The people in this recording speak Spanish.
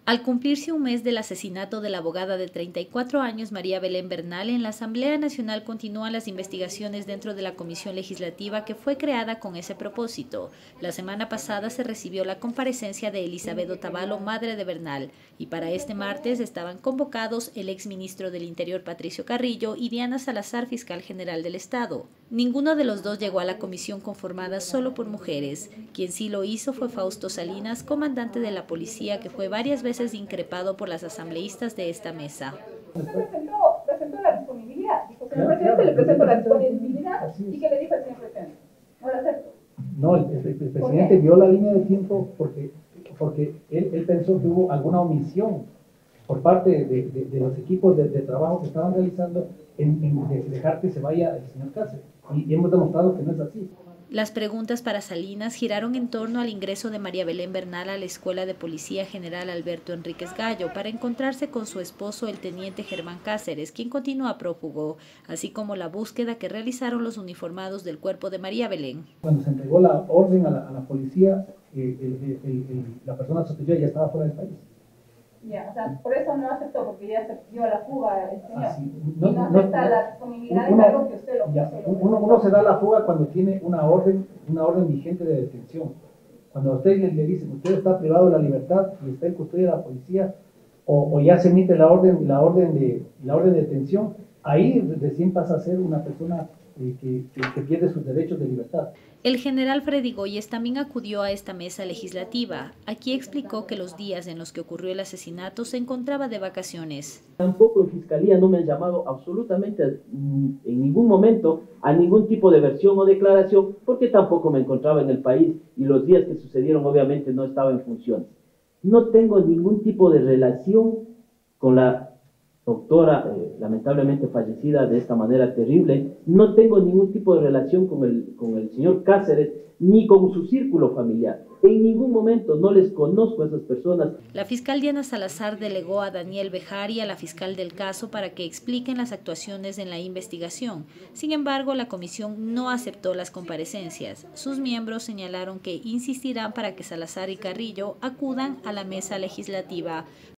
Al cumplirse un mes del asesinato de la abogada de 34 años María Belén Bernal, en la Asamblea Nacional continúan las investigaciones dentro de la comisión legislativa que fue creada con ese propósito. La semana pasada se recibió la comparecencia de Elizabeth Otavalo, madre de Bernal, y para este martes estaban convocados el exministro del Interior Patricio Carrillo y Diana Salazar, fiscal general del Estado. Ninguno de los dos llegó a la comisión conformada solo por mujeres. Quien sí lo hizo fue Fausto Salinas, comandante de la policía, que fue varias veces increpado por las asambleístas de esta mesa. Presentó la disponibilidad, dijo, señor presidente, le presento la disponibilidad y que le dijo al señor presidente, no la acepto. No, el presidente vio la línea de tiempo porque él pensó que hubo alguna omisión por parte de los equipos de trabajo que estaban realizando en dejar que se vaya el señor Cáceres. Y hemos demostrado que no es así. Las preguntas para Salinas giraron en torno al ingreso de María Belén Bernal a la Escuela de Policía General Alberto Enríquez Gallo para encontrarse con su esposo, el teniente Germán Cáceres, quien continúa prófugo, así como la búsqueda que realizaron los uniformados del cuerpo de María Belén. Cuando se entregó la orden a la policía, la persona sospechada ya estaba fuera del país. Ya, o sea, por eso no aceptó, porque ya se dio a la fuga el señor. Así, no acepta la disponibilidad de algo que usted lo uno se da la fuga cuando tiene una orden vigente de detención. Cuando a usted le dicen, usted está privado de la libertad y está en custodia de la policía, o ya se emite la orden de detención, ahí recién pasa a ser una persona que pierde sus derechos de libertad. El general Freddy Goyes también acudió a esta mesa legislativa. Aquí explicó que los días en los que ocurrió el asesinato se encontraba de vacaciones. Tampoco en Fiscalía no me han llamado absolutamente en ningún momento a ningún tipo de versión o declaración, porque tampoco me encontraba en el país y los días que sucedieron obviamente no estaba en funciones. No tengo ningún tipo de relación con la doctora, lamentablemente fallecida de esta manera terrible. No tengo ningún tipo de relación con el señor Cáceres, ni con su círculo familiar. En ningún momento no les conozco a esas personas. La fiscal Diana Salazar delegó a Daniel Bejari, a la fiscal del caso, para que expliquen las actuaciones en la investigación. Sin embargo, la comisión no aceptó las comparecencias. Sus miembros señalaron que insistirán para que Salazar y Carrillo acudan a la mesa legislativa.